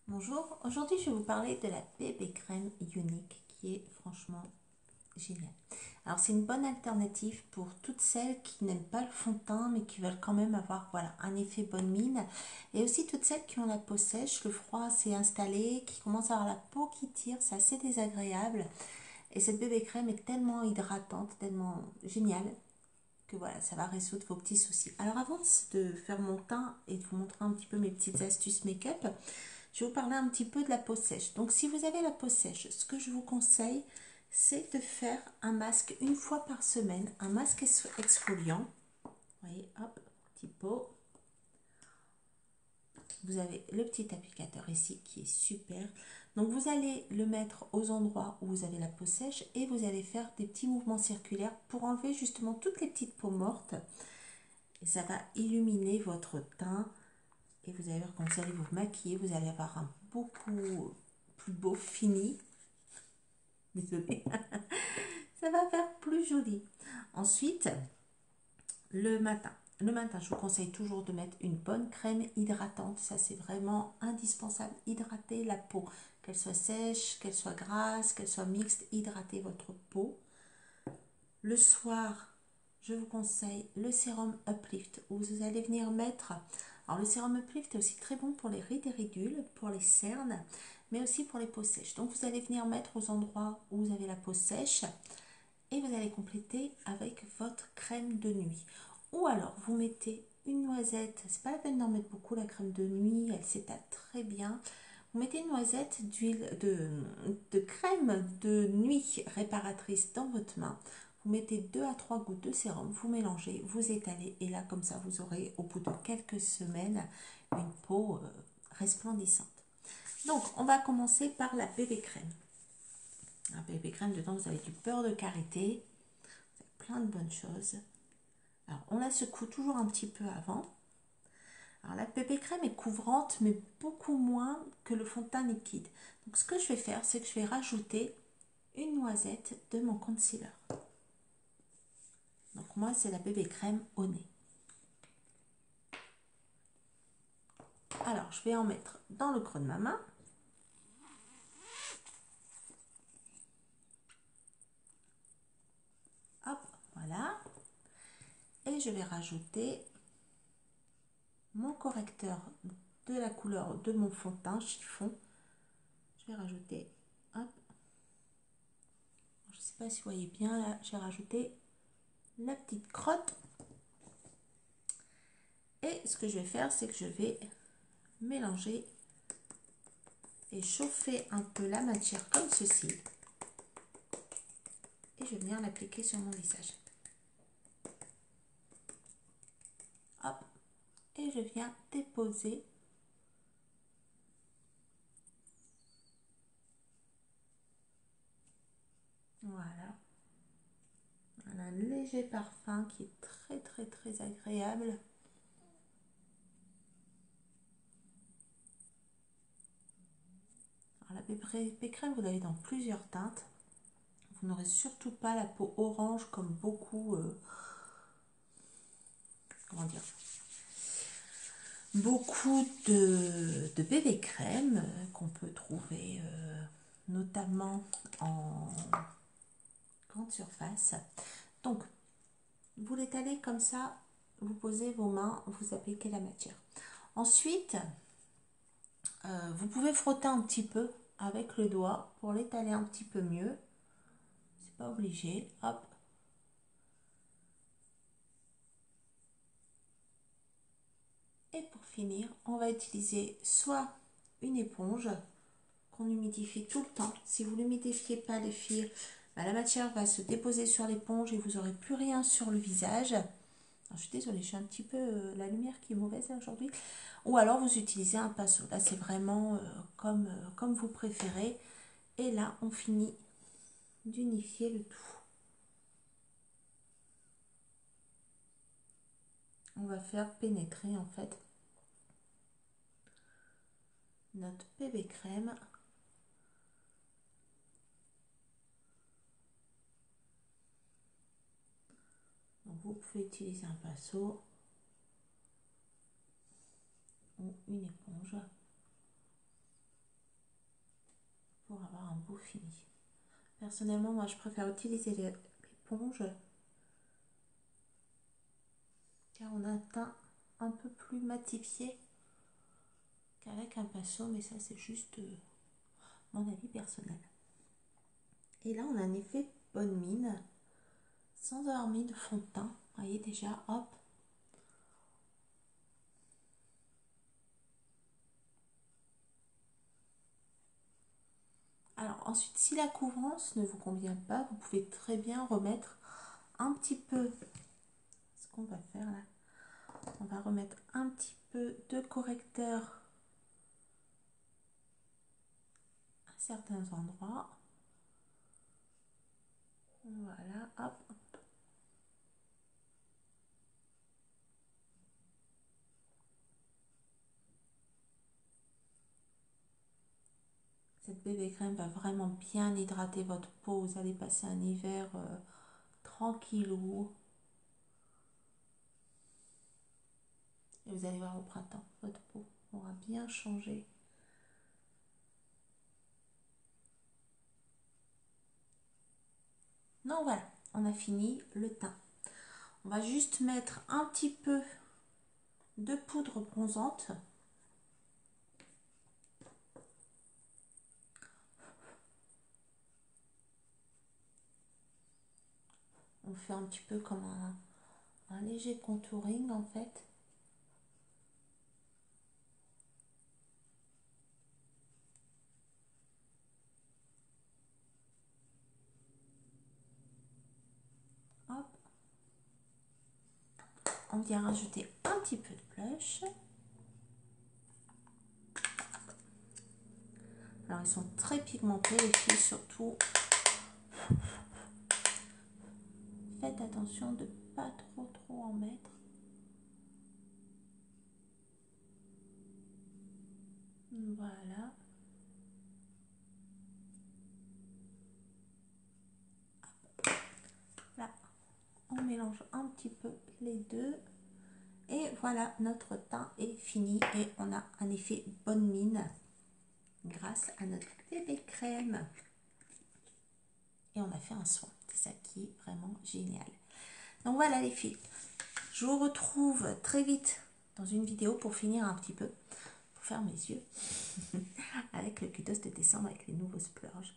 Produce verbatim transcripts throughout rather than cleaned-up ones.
Bonjour, aujourd'hui je vais vous parler de la bébé crème Unique qui est franchement géniale. Alors c'est une bonne alternative pour toutes celles qui n'aiment pas le fond de teint mais qui veulent quand même avoir voilà, un effet bonne mine, et aussi toutes celles qui ont la peau sèche, le froid s'est installé, qui commencent à avoir la peau qui tire, c'est assez désagréable, et cette bébé crème est tellement hydratante, tellement géniale que voilà, ça va résoudre vos petits soucis. Alors avant de faire mon teint et de vous montrer un petit peu mes petites astuces make-up, je vais vous parler un petit peu de la peau sèche. Donc si vous avez la peau sèche, ce que je vous conseille, c'est de faire un masque une fois par semaine, un masque exfoliant. Vous voyez, hop, petit pot. Vous avez le petit applicateur ici qui est super. Donc vous allez le mettre aux endroits où vous avez la peau sèche et vous allez faire des petits mouvements circulaires pour enlever justement toutes les petites peaux mortes. Et ça va illuminer votre teint. Et vous allez voir, quand vous allez vous maquiller, vous allez avoir un beaucoup plus beau fini. Désolée. Ça va faire plus joli. Ensuite, le matin. Le matin, je vous conseille toujours de mettre une bonne crème hydratante. Ça, c'est vraiment indispensable. Hydrater la peau. Qu'elle soit sèche, qu'elle soit grasse, qu'elle soit mixte. Hydratez votre peau. Le soir, je vous conseille le sérum Uplift où vous allez venir mettre... Alors, le sérum Uplift est aussi très bon pour les rides et ridules, pour les cernes, mais aussi pour les peaux sèches. Donc, vous allez venir mettre aux endroits où vous avez la peau sèche et vous allez compléter avec votre crème de nuit. Ou alors, vous mettez une noisette, c'est pas la peine d'en mettre beaucoup, la crème de nuit, elle s'étale très bien. Vous mettez une noisette d'huile de, de crème de nuit réparatrice dans votre main. Vous mettez deux à trois gouttes de sérum, vous mélangez, vous étalez et là comme ça vous aurez au bout de quelques semaines une peau euh, resplendissante. Donc on va commencer par la bébé crème. La bébé crème, dedans vous avez du beurre de karité, vous avez plein de bonnes choses. Alors on la secoue toujours un petit peu avant. Alors la bébé crème est couvrante mais beaucoup moins que le fond de teint liquide. Donc ce que je vais faire, c'est que je vais rajouter une noisette de mon concealer. Donc moi c'est la bébé crème au nez. Alors je vais en mettre dans le creux de ma main. Hop, voilà. Et je vais rajouter mon correcteur de la couleur de mon fond de teint chiffon. Je vais rajouter, hop. Je ne sais pas si vous voyez bien là, j'ai rajouté la petite crotte. Et ce que je vais faire, c'est que je vais mélanger et chauffer un peu la matière comme ceci. Et je vais venir l'appliquer sur mon visage. Hop. Et je viens déposer voilà. Un léger parfum qui est très très très agréable. Alors, la bébé crème, vous l'avez dans plusieurs teintes. Vous n'aurez surtout pas la peau orange comme beaucoup, euh, comment dire, beaucoup de, de bébé crème euh, qu'on peut trouver euh, notamment en grande surface. Donc, vous l'étalez comme ça, vous posez vos mains, vous appliquez la matière. Ensuite, euh, vous pouvez frotter un petit peu avec le doigt pour l'étaler un petit peu mieux. C'est pas obligé. Hop. Et pour finir, on va utiliser soit une éponge qu'on humidifie tout le temps. Si vous l'humidifiez pas les filles, bah, la matière va se déposer sur l'éponge et vous n'aurez plus rien sur le visage. Alors, je suis désolée, j'ai un petit peu euh, la lumière qui est mauvaise aujourd'hui. Ou alors vous utilisez un pinceau. Là, c'est vraiment euh, comme, euh, comme vous préférez. Et là, on finit d'unifier le tout. On va faire pénétrer en fait notre bébé crème. Donc, vous pouvez utiliser un pinceau ou une éponge. beau fini. Personnellement, moi, je préfère utiliser l'éponge car on a un teint un peu plus matifié qu'avec un pinceau, mais ça, c'est juste euh, mon avis personnel. Et là, on a un effet bonne mine sans avoir mis de fond de teint. Vous voyez déjà, hop. Alors ensuite, si la couvrance ne vous convient pas, vous pouvez très bien remettre un petit peu, ce qu'on va faire là, on va remettre un petit peu de correcteur à certains endroits. Voilà, hop. Cette bébé crème va vraiment bien hydrater votre peau. Vous allez passer un hiver euh, tranquillou. Et vous allez voir au printemps, votre peau aura bien changé. Donc voilà, on a fini le teint. On va juste mettre un petit peu de poudre bronzante. On fait un petit peu comme un, un léger contouring en fait. Hop. On vient rajouter un petit peu de blush. Alors ils sont très pigmentés les filles, surtout. Faites attention de pas trop trop en mettre. Voilà. Là, on mélange un petit peu les deux. Et voilà, notre teint est fini et on a un effet bonne mine grâce à notre bébé crème. Et on a fait un soin. C'est ça qui est vraiment génial. Donc voilà les filles. Je vous retrouve très vite dans une vidéo pour finir un petit peu, pour faire mes yeux, avec le Q-Toast de décembre avec les nouveaux splurges.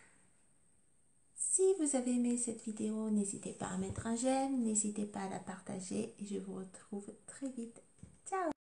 Si vous avez aimé cette vidéo, n'hésitez pas à mettre un j'aime, n'hésitez pas à la partager et je vous retrouve très vite. Ciao!